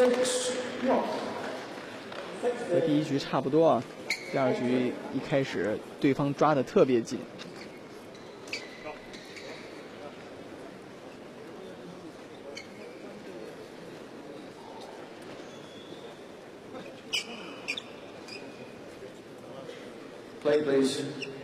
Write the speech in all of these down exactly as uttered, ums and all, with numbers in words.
和第一局差不多啊，第二局一开始对方抓得特别紧。 Play, please.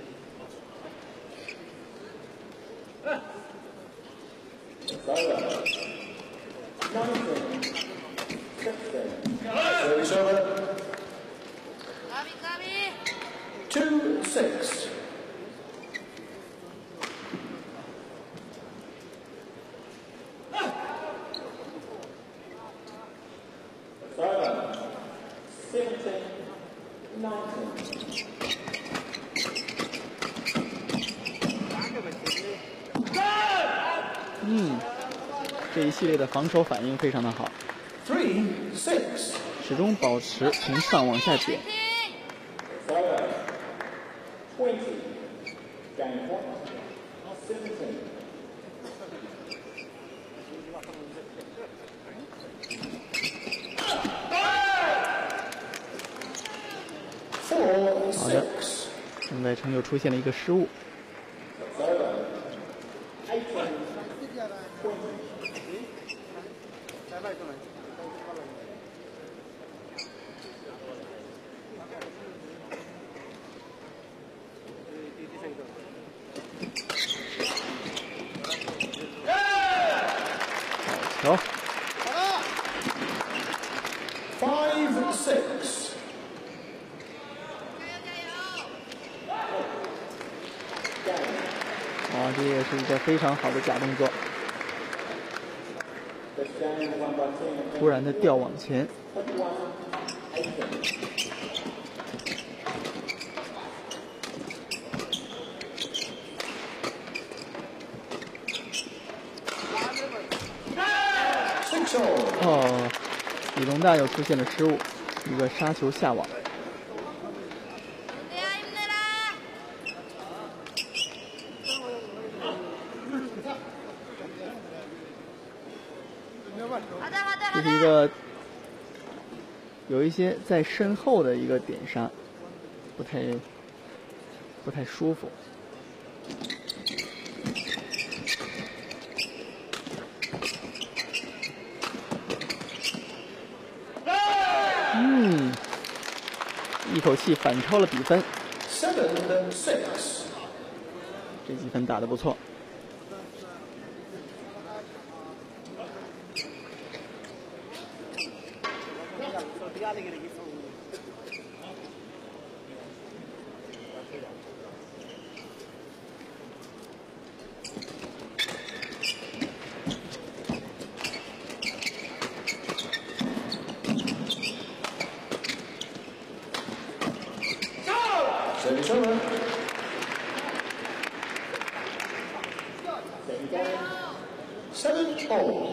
Service over. Two six. Seventeen, nineteen. 嗯，这一系列的防守反应非常的好， Three six. 始终保持从上往下点。好的，现在陈就出现了一个失误。 球。 Five six. 哇，这也是一个非常好的假动作，突然的调往前。 哦，李龙大又出现了失误，一个杀球下网。这是一个有一些在身后的一个点杀，不太不太舒服。 嗯，一口气反超了比分。这几分打得不错。 Service over. Seven all.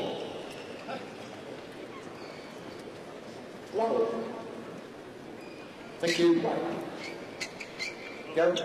Level. Thank you. Go.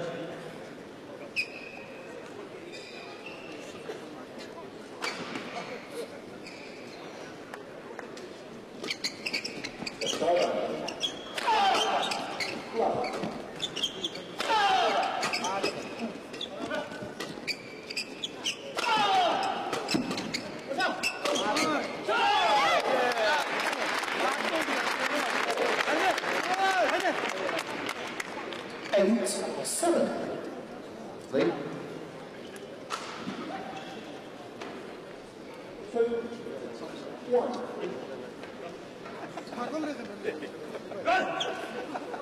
Eight, seven. Lead. Two, one.